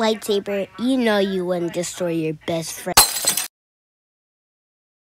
lightsaber, you know you wouldn't destroy your best friend.